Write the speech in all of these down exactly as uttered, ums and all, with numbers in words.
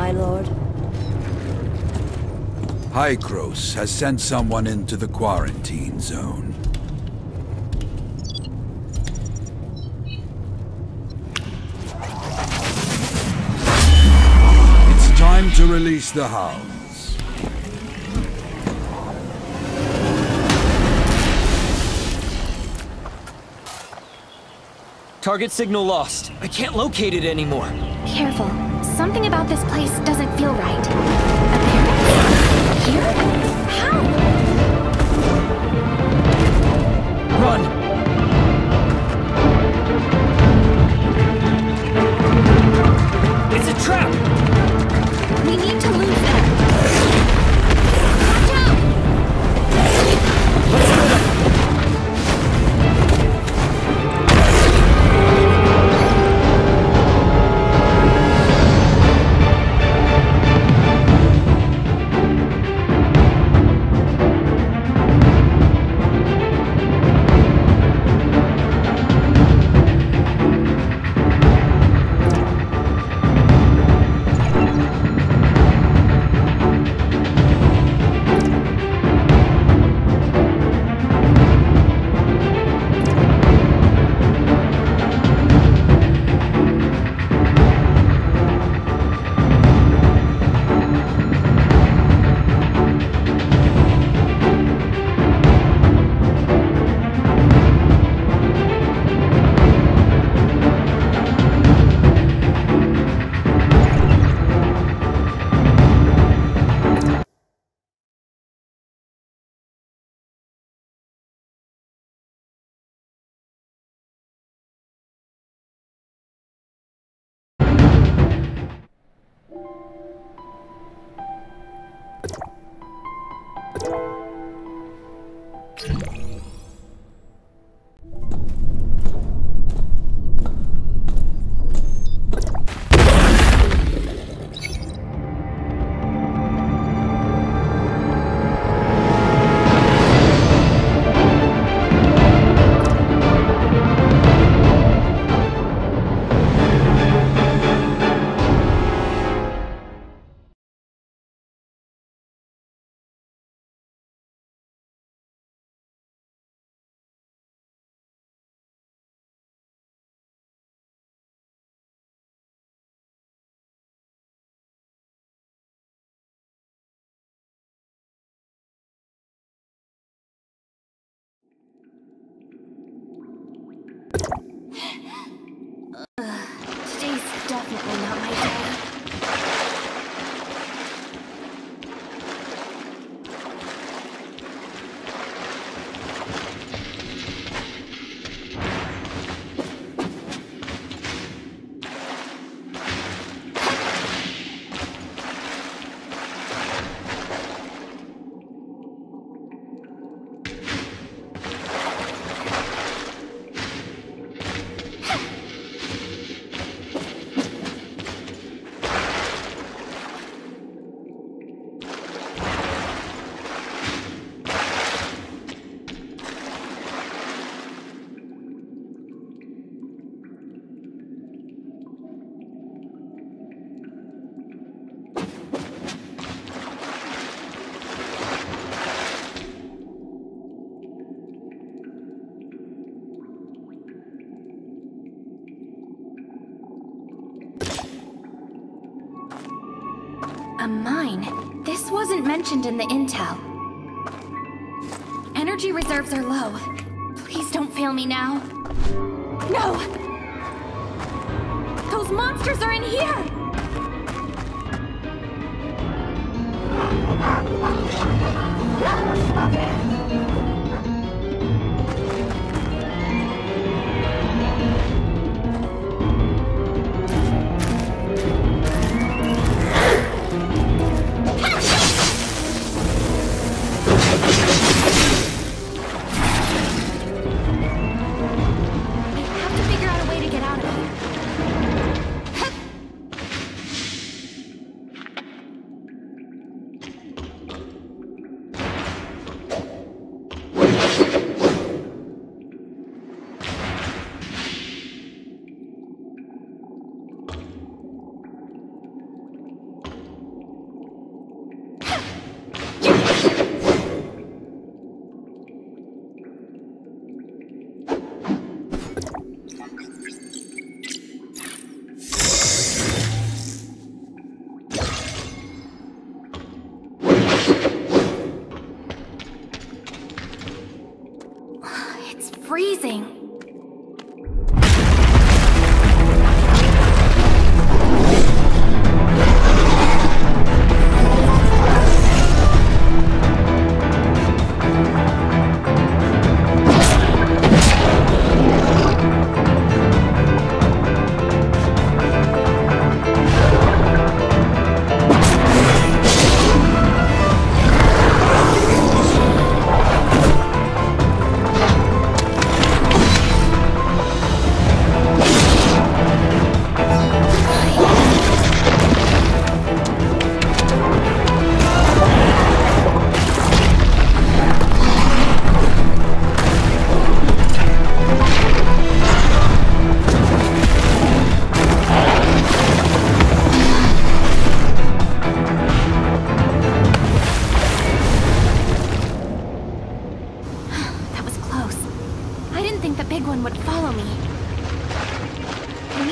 my lord. Hykros has sent someone into the quarantine zone. It's time to release the hounds. Target signal lost. I can't locate it anymore. Careful. Something about this place doesn't feel right. Apparently, here? How? Run! It's a trap! We need to lose them. Watch out! Let's go! Today's definitely not my day. A mine? This wasn't mentioned in the intel. Energy reserves are low. Please don't fail me now. No! Those monsters are in here!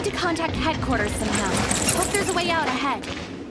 need to contact headquarters somehow. Hope there's a way out ahead.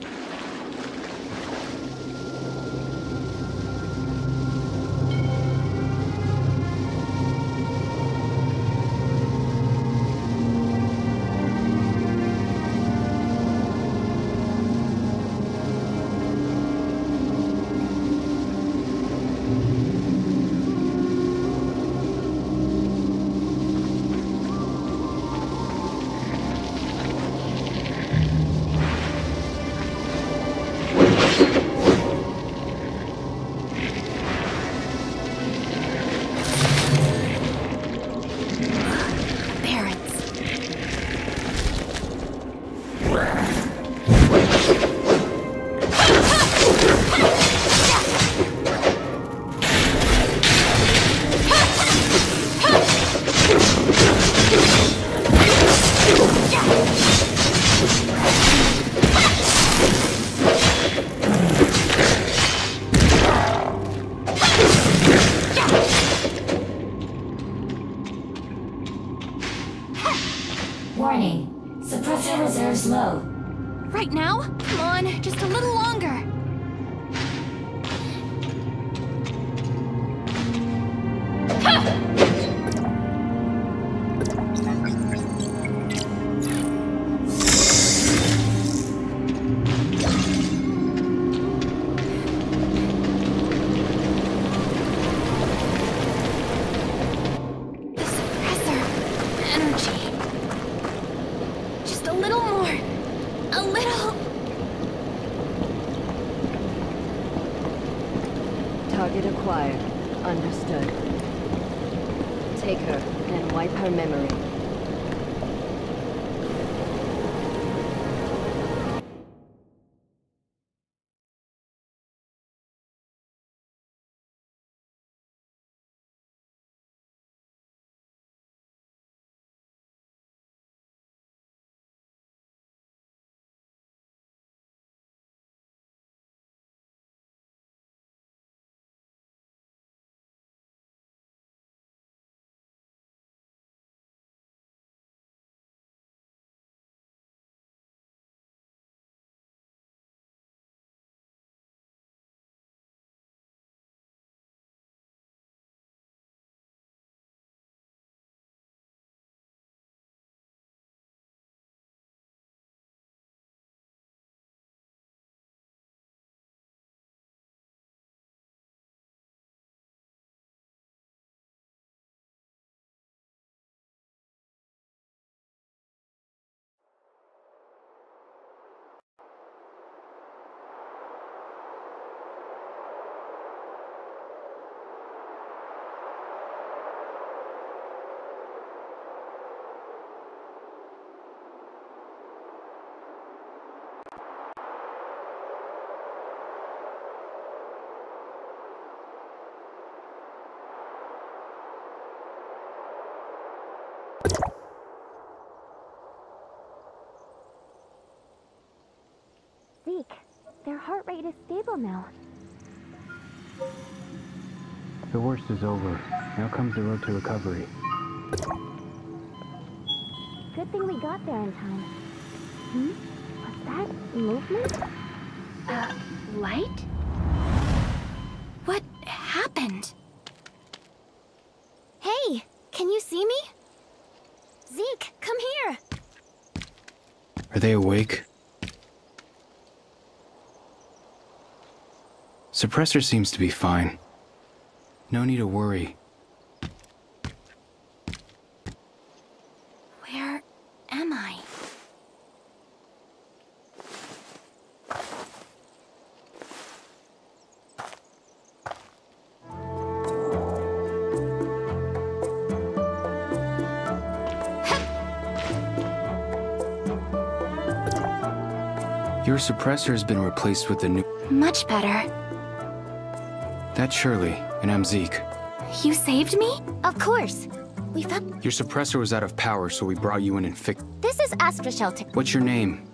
Warning. Suppressor reserves low. Right now? Come on, just a little longer. Target acquired. Understood. Take her and wipe her memory. Zeke, their heart rate is stable now. The worst is over. Now comes the road to recovery. Good thing we got there in time. Hmm? Was that movement? Uh, light? What happened? Hey, can you see me? Zeke, come here! Are they awake? Suppressor seems to be fine. No need to worry. Where am I? Your suppressor has been replaced with a new... Much better. That's Shirley, and I'm Zeke. You saved me? Of course. We found... Your suppressor was out of power, so we brought you in and fixed... This is Astra Shelter. What's your name?